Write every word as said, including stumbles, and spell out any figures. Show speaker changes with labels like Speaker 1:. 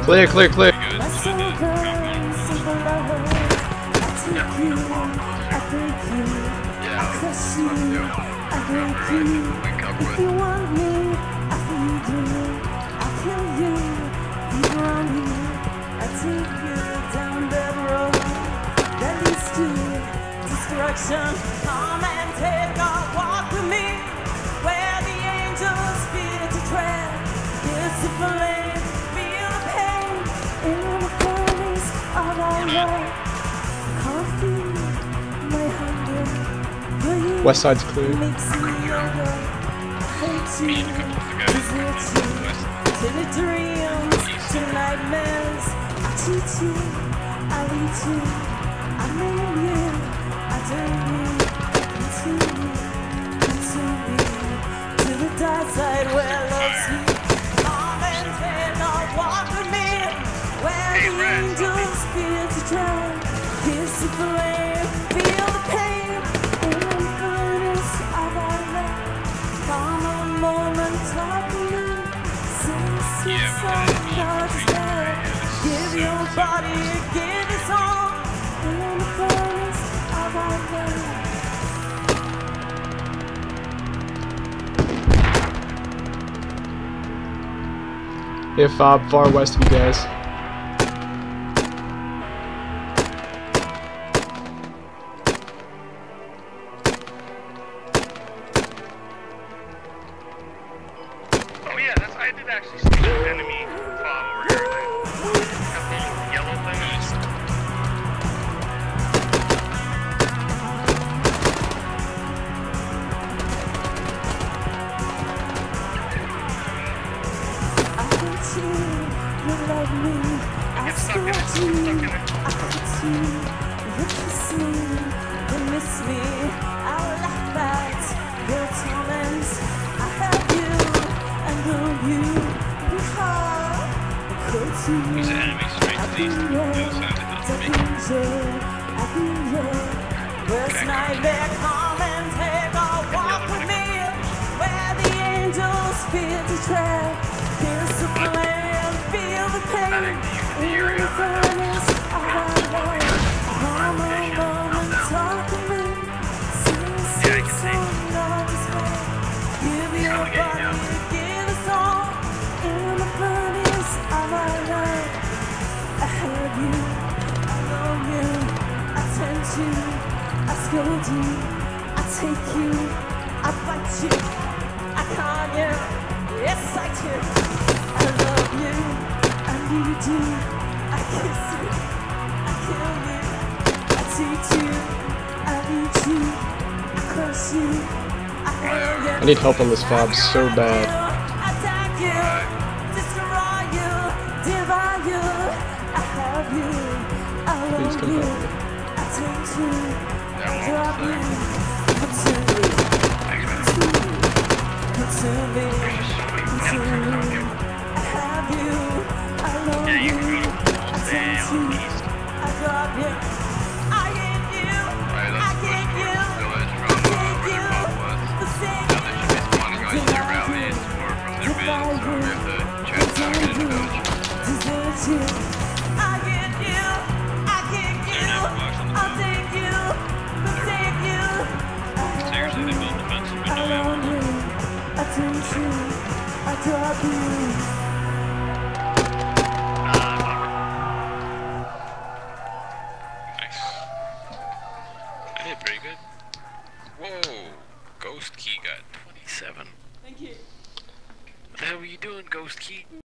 Speaker 1: Clear, clear, clear.
Speaker 2: Good. I did it.
Speaker 3: Come and take a walk with me, where the angels fear to tread. Kiss the flame, feel the pain in the furnace of our love. Can't feel my hunger, but you
Speaker 1: West side's clear.
Speaker 3: makes me younger. I hate
Speaker 2: Me
Speaker 3: you,
Speaker 2: and a couple of the guys
Speaker 3: desert you,
Speaker 2: west.
Speaker 3: to the dreams, to nightmares. I cheat you, I lead you, I name you. I turn you, continue, continue to the dark side where love's you. Come and take a walk with me, where the angels fear to tread. Kiss the flame, feel the pain in the furnace of our love. Come a moment, talk to me, sing a sweet song, not despair. Give your body, give your song in the furnace.
Speaker 1: If uh, far west of you guys.
Speaker 2: Oh yeah, that's I did actually see an enemy fob over here. That little yellow thing.
Speaker 3: You love me, I scored you, I hurt you, you kiss me, you miss me, I laugh at your torments. I have you, and though you be hard, I could you.
Speaker 2: There's an enemy straight to the east. The other side of the hill.
Speaker 3: I've been here, first night there, come and take a walk with me, where the angels fear to tread. Kiss the flame, feel the pain in the furnace of our love. Come along and talk to me, sing a sweet song of despair. Give your body, give a song in the furnace of our love. I have you, I love you, I tempt you, I scold you, I take you, I bite you, I con you. Yes, I do. I love you, I need you, I kiss you, I kill you, I teach you, I lead you, I curse you, I hail you.
Speaker 1: I need help on this fob so bad.
Speaker 3: Attack you, destroy you, devour you. I have you, I
Speaker 1: Please
Speaker 3: love
Speaker 1: come
Speaker 3: you,
Speaker 1: help me.
Speaker 3: I tempt you, I drop you, consume me, consume me, consume me. I have you, I love
Speaker 2: Yeah, you
Speaker 3: you,
Speaker 2: can go
Speaker 3: I
Speaker 2: all day
Speaker 3: tempt
Speaker 2: on
Speaker 3: you,
Speaker 2: the east.
Speaker 3: I drop you, I get you,
Speaker 2: Right,
Speaker 3: I
Speaker 2: that's
Speaker 3: get
Speaker 2: push
Speaker 3: you,
Speaker 2: towards the village
Speaker 3: I
Speaker 2: from uh,
Speaker 3: take
Speaker 2: where
Speaker 3: you,
Speaker 2: their pub was.
Speaker 3: forsake
Speaker 2: Now they should be spawning on either rallies or from their bins, so we have to chat down and get in the village.
Speaker 3: desert you, I get you, I kick you, I'll take you, forsake you.
Speaker 2: Seriously, they built defensive with
Speaker 3: I
Speaker 2: no ammo.
Speaker 3: love you, I tempt you, I drop you.
Speaker 2: Nice. I did pretty good. Whoa! Ghost Key got twenty-seven.
Speaker 3: Thank you.
Speaker 2: What the hell were you doing, Ghost Key?